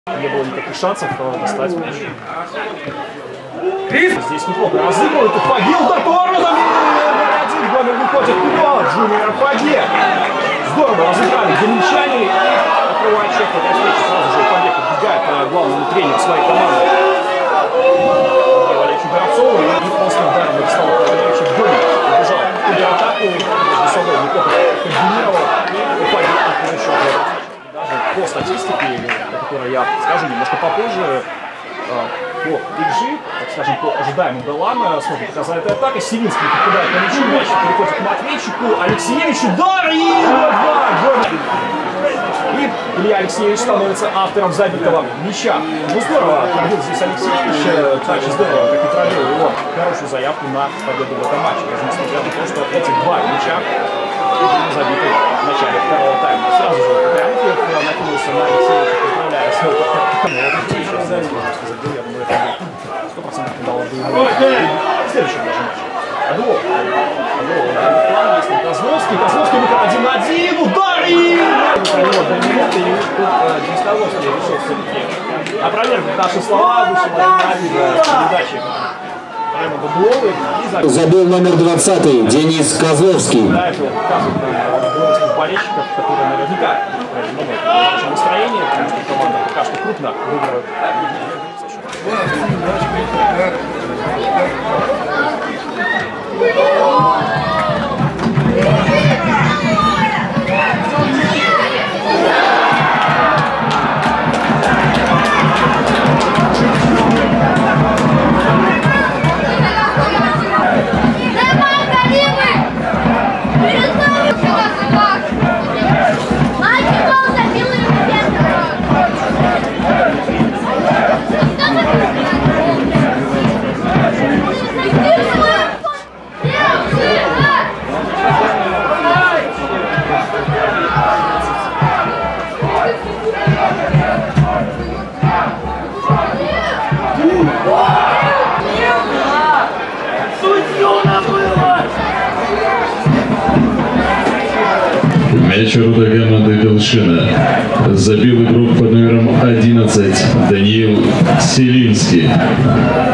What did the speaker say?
Не было никаких шансов достать мяч. Здесь неплохо разыгрывают. Фаги, удар поворотом. Гомер выходит вперед. Джуниор Фаги. Здорово разыграли доминчане. И открывает счет в этой встрече. Сразу же Фаги подбегает к главному тренеру своей команды. Валерий Горовцову. И после удара Владислава Владимировича Гомер убежал в контратаку. Между собой неплохо комбинировал. И Фаги открывает счет. Даже по статистике, о которой я скажу немножко попозже, по XG, так скажем, по ожидаемым голам, смотрим, какая эта атака. Сивинский попадает на мячу, мяч переходит к Матвейчику, Алексеевичу, удар и 2-2. И Илья Алексеевич становится автором забитого мяча. Ну здорово, победил здесь Алексеевич, также здорово, как контролировал его хорошую заявку на победу в этом матче. Даже несмотря на то, что эти два мяча забиты в начале второго тайма. Сразу же Прямкев накинулся на Алексеевича, поздравляя с его я думаю, это 100% дало бы ему в следующем даже матче. Адуов на план, если Козловский выход 1-1, удар и... Денис Козловский решил все-таки опровергнуть наши слова, вышел 1-1 передачи. Забил номер 20 Денис Козловский. Да, это показывает на болельщиков, которые наверняка в настроении, потому что команда пока что крупно выигрывает. Мяч ворота команды Белшина. Забил игрок под номером 11 Даниил Селинский.